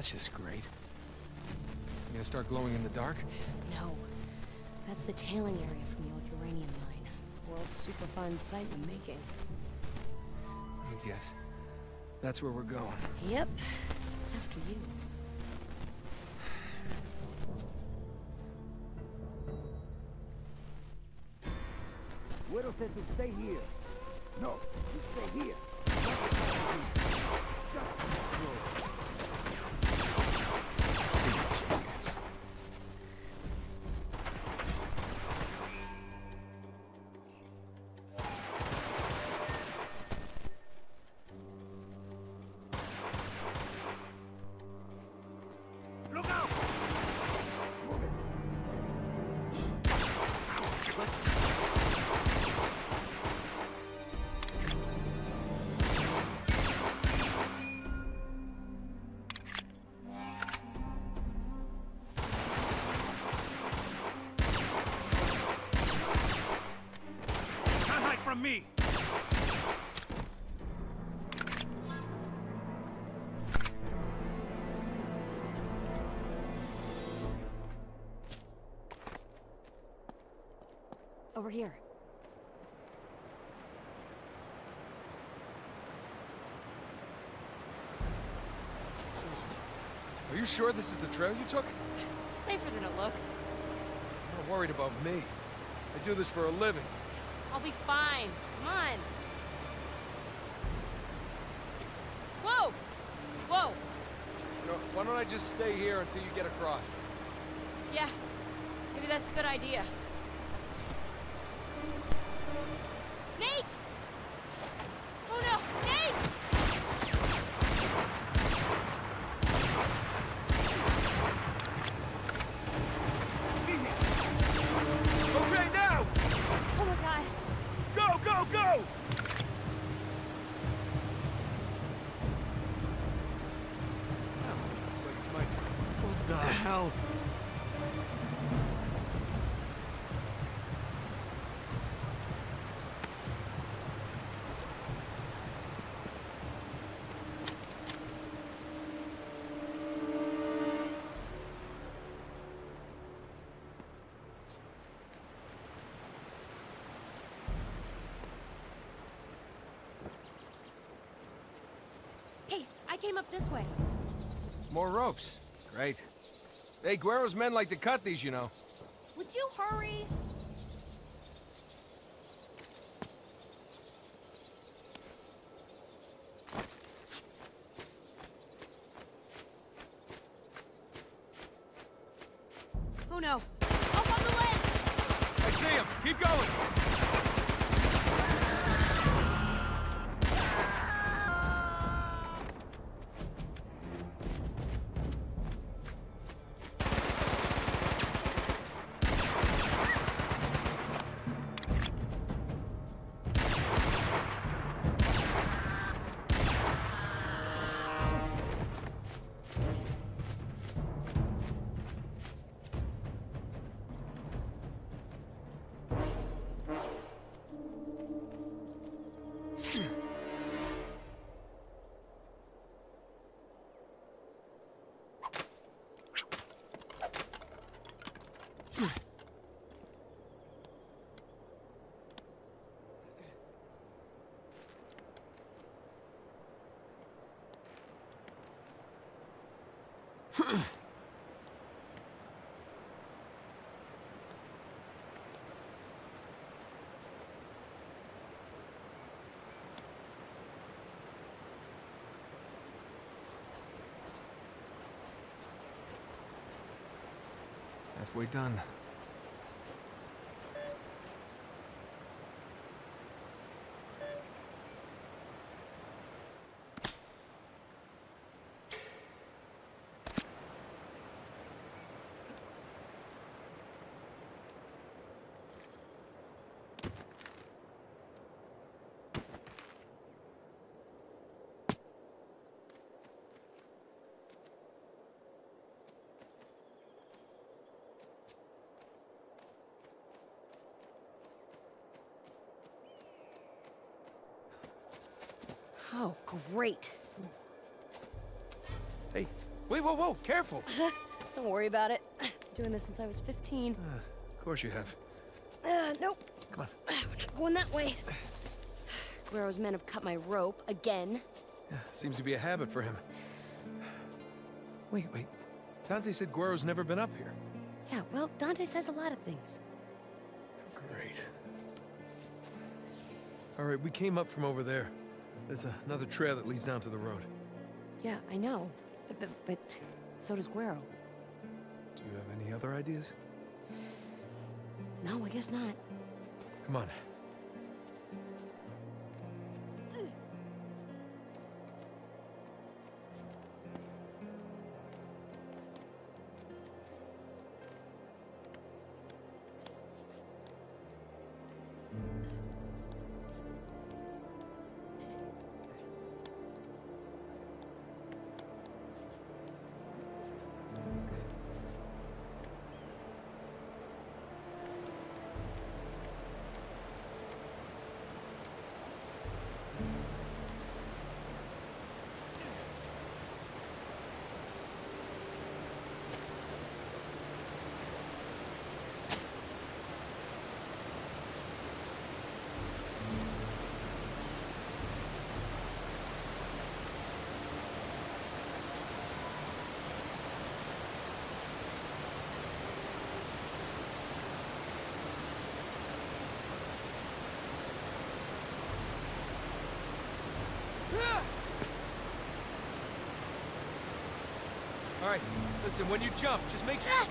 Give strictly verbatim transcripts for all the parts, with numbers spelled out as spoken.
that's just great. You gonna start glowing in the dark? No. That's the tailing area from the old uranium mine. World's Superfund site in the making. I guess. That's where we're going. Yep. After you. Widow said to stay here. No, you stay here. Look out! Can't hide from me! Over here. Are you sure this is the trail you took? Safer than it looks. I'm not worried about me. I do this for a living. I'll be fine. Come on. Whoa! Whoa! You know, why don't I just stay here until you get across? Yeah, maybe that's a good idea. Nate! Oh no! Nate! Okay, now! Oh my god! Go, go, go! Oh, looks like it's my turn. What the hell? Hey, I came up this way. More ropes. Great. Hey, Guerro's men like to cut these, you know. Would you hurry? Oh no! Up on the ledge! I see him. Keep going. Halfway done. Oh, great. Hey, Wait, whoa, whoa, careful! Don't worry about it. Been doing this since I was fifteen. Uh, of course you have. Uh, nope. Come on. We're not going that way. Guerrero's men have cut my rope again. Yeah, seems to be a habit for him. Wait, wait. Dante said Guerrero's never been up here. Yeah, well, Dante says a lot of things. Great. All right, we came up from over there. There's a, another trail that leads down to the road. Yeah, I know. But, but so does Guerrero. Do you have any other ideas? No, I guess not. Come on. All right, listen, when you jump, just make sure...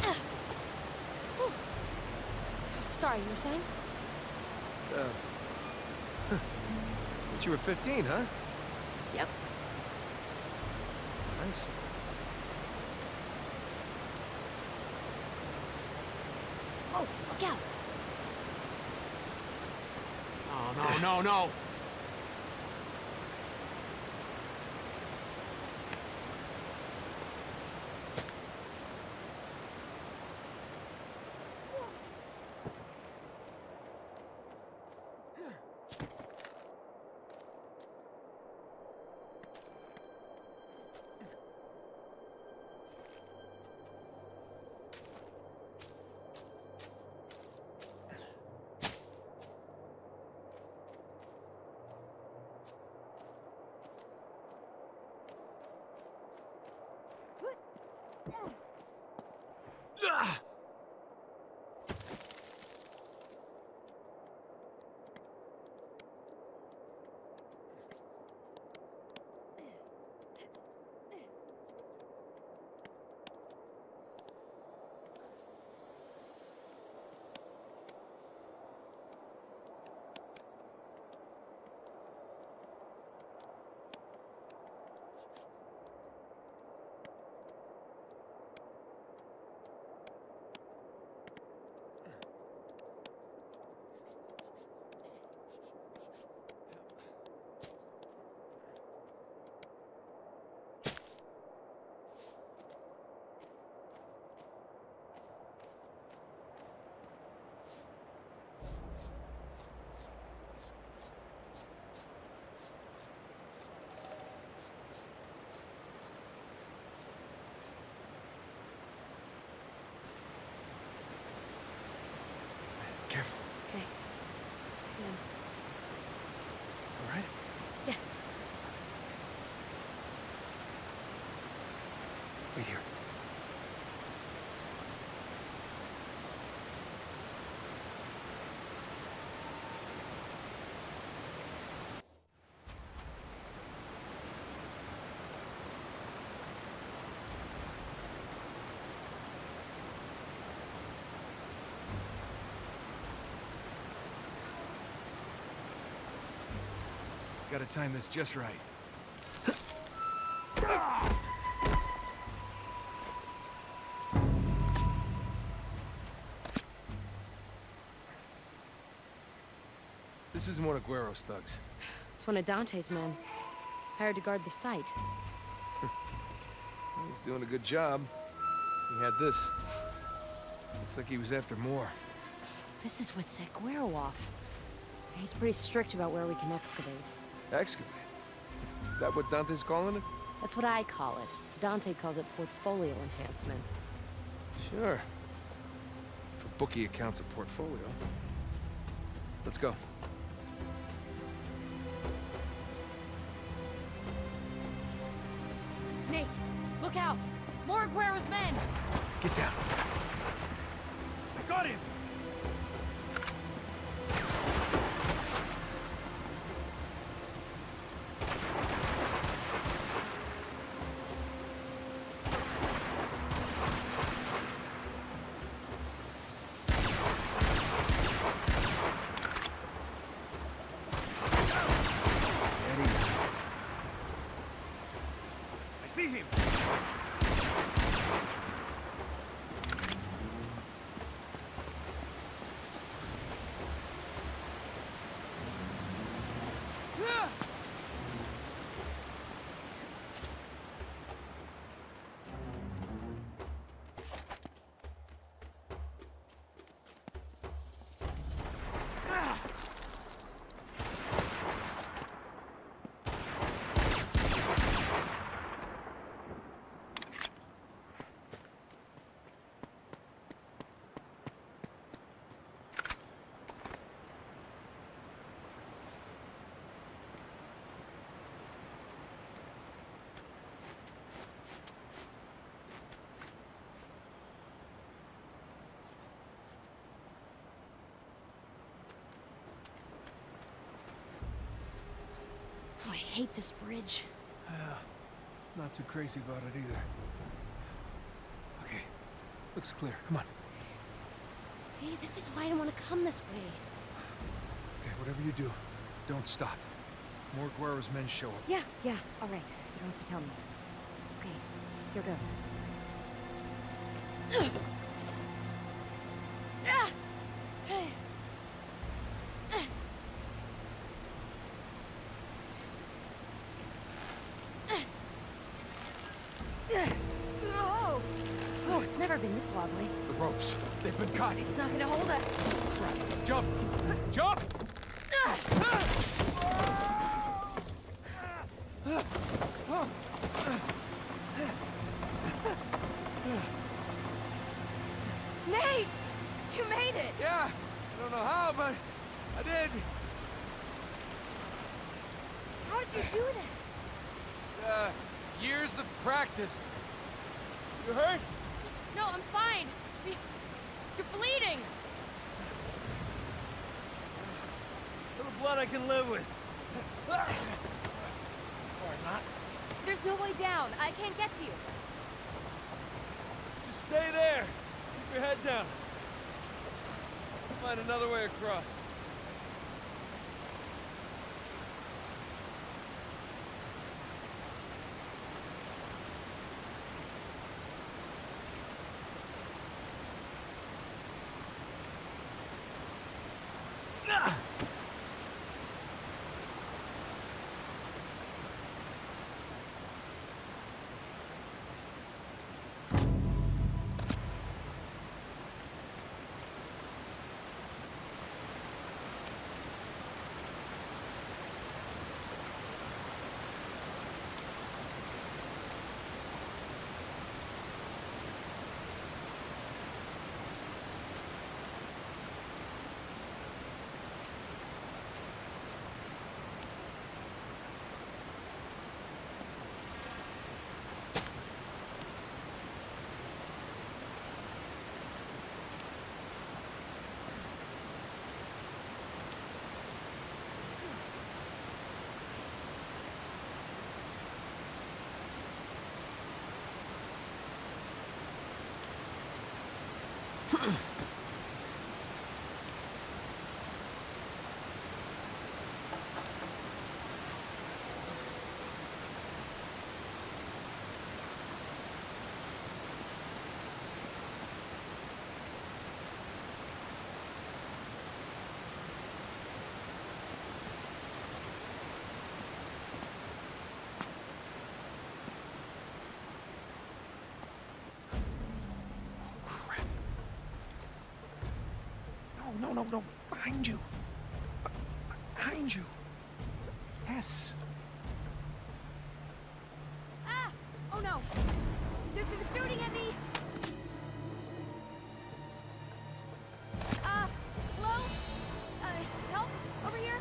Sorry, you were saying? Uh... Since you were fifteen, huh? Yep. Nice. Oh, look out. Oh, no, no, no! Careful. Okay. Yeah. All right? Yeah. Wait here. Gotta time this just right. This isn't one of Guerrero's thugs. It's one of Dante's men. Hired to guard the site. He's doing a good job. He had this. Looks like he was after more. This is what set Guerrero off. He's pretty strict about where we can excavate. Excavate? Is that what Dante's calling it? That's what I call it. Dante calls it portfolio enhancement. Sure. If a bookie accounts a portfolio. Let's go. Nate, look out! More Aguero's men! Get down. I got him! I see him! Oh, I hate this bridge. Yeah, not too crazy about it either. Okay, looks clear. Come on. See, this is why I don't want to come this way. Okay, whatever you do, don't stop. More Guerrero's men show up. Yeah, yeah, all right. You don't have to tell me. Okay, here goes. Oh, oh, it's never been this wobbly. The ropes, they've been cut. It's not gonna hold us. Crap. Jump! Jump! Nate! You made it! Yeah, I don't know how, but I did. How did you do that? Uh, years of practice. You hurt? No, I'm fine. Y- You're bleeding! A little blood I can live with. Or not. There's no way down. I can't get to you. Just stay there. Keep your head down. Find another way across. No, no, no. Behind you. Behind you. Yes. Ah! Oh no! No! They're, they're shooting at me! Uh, hello? Uh, help? Over here?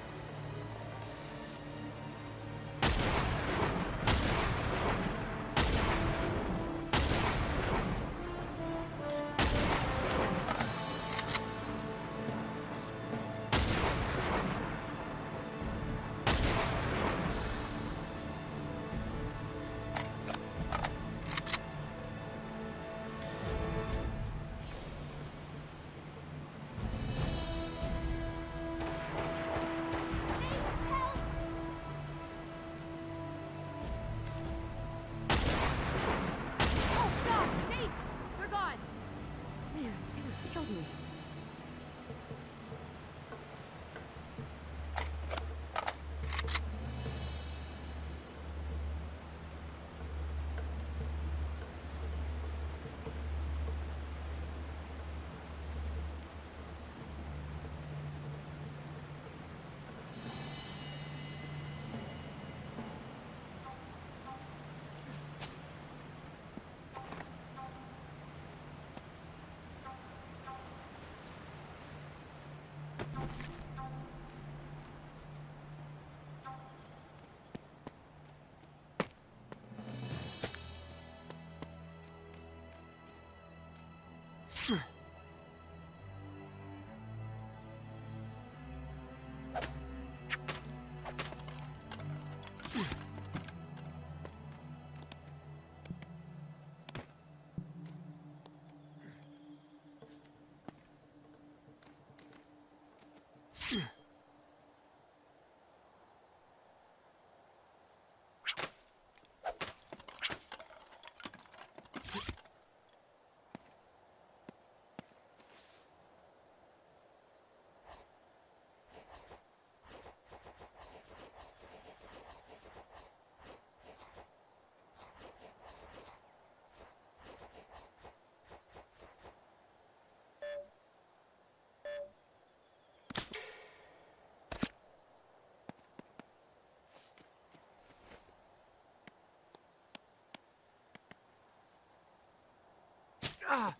Ah!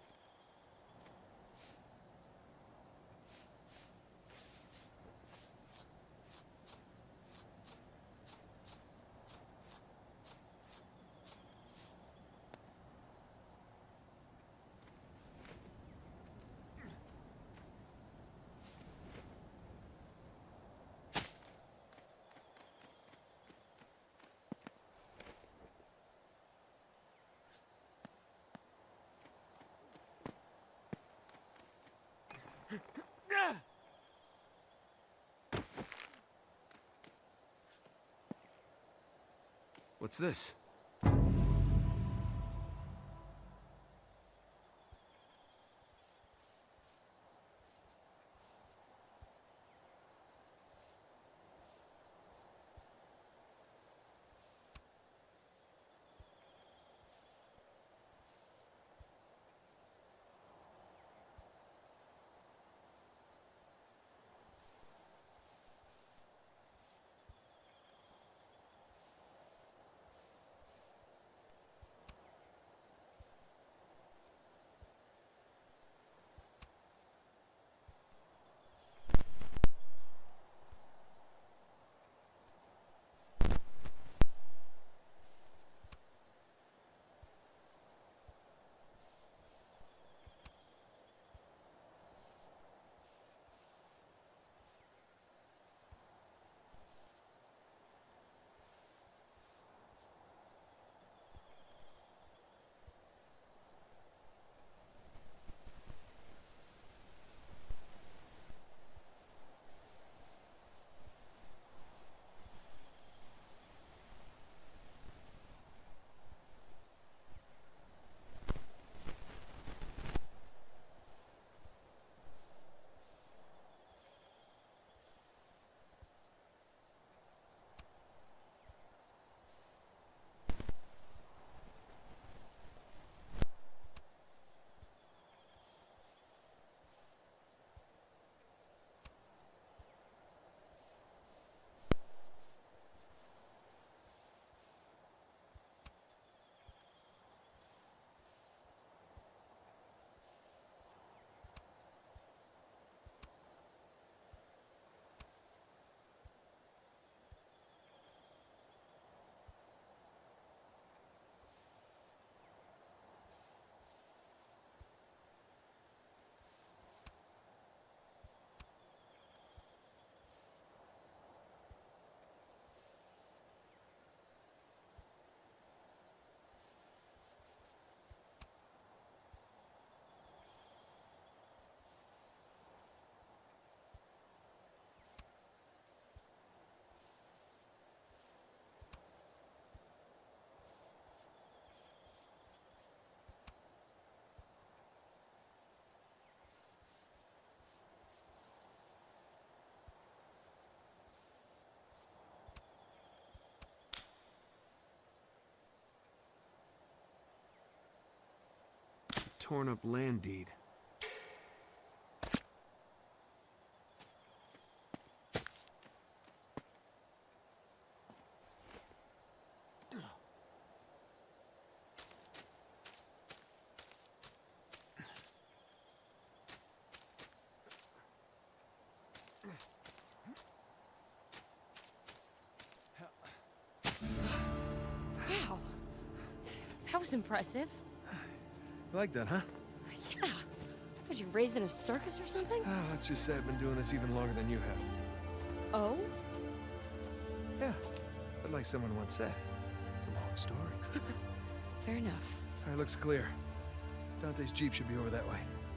What's this? torn-up land deed. Wow. That was impressive. You like that, huh? Yeah. Was you raised in a circus or something? Ah, let's just say I've been doing this even longer than you have. Oh? Yeah, but like someone once said, it's a long story. Fair enough. All right, looks clear. Dante's Jeep should be over that way.